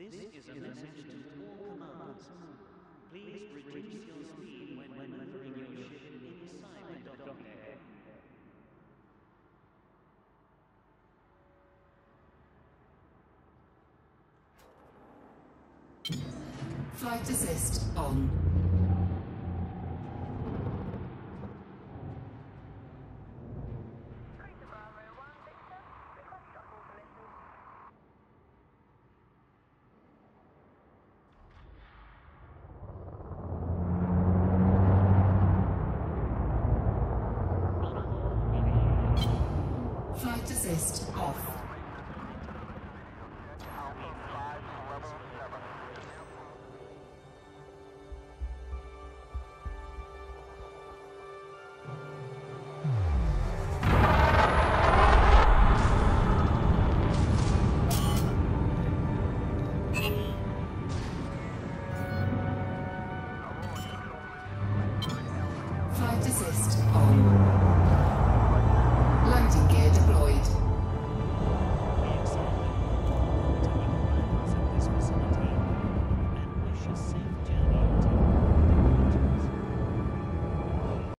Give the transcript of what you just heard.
This is a message to all commanders. Please reduce your speed when maneuvering your ship inside the docking area. Flight assist on. Flight assist off. Flight assist on.